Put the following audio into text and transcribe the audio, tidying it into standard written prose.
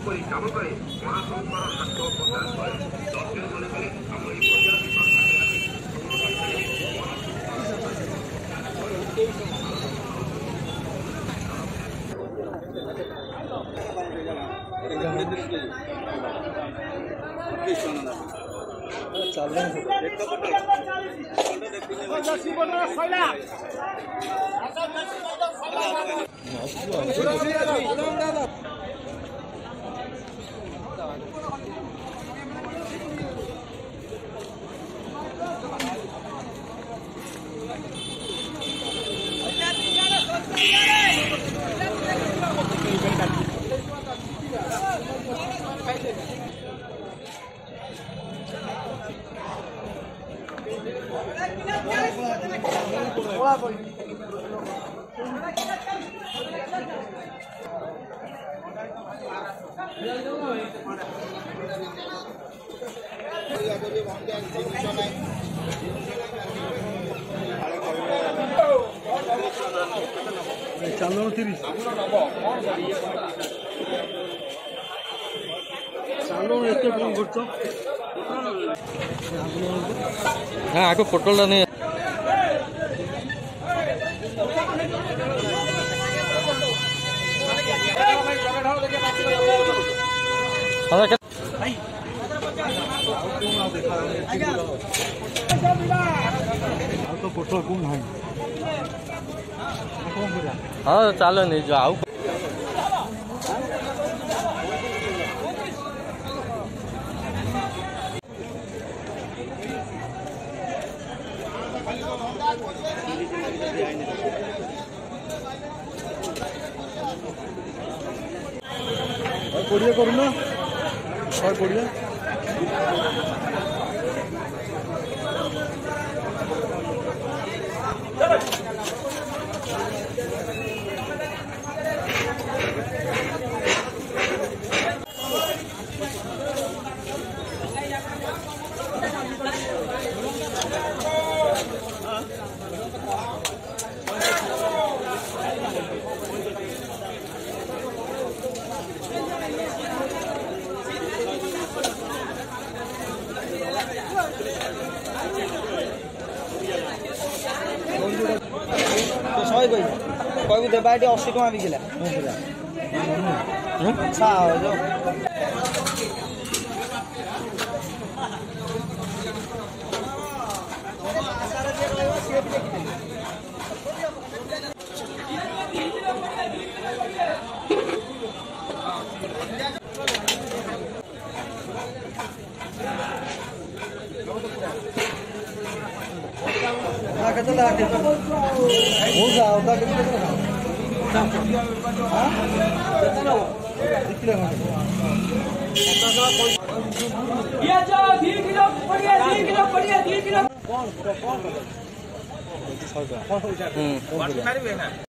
କରି କାମ କରେ ମହାସଂଘର ହାତ ପ୍ରଦାନ କରେ ଦର୍ଶନ ମନେ କଲେ ଆମ चालन 30 चालन एत खर्च आगे पोटल नहीं तो पोटल कौन है हाँ चलो नहीं जाओ बढ़िया करूना और बढ़िया शहे कहू देवा ये 80 टका बिकला किलो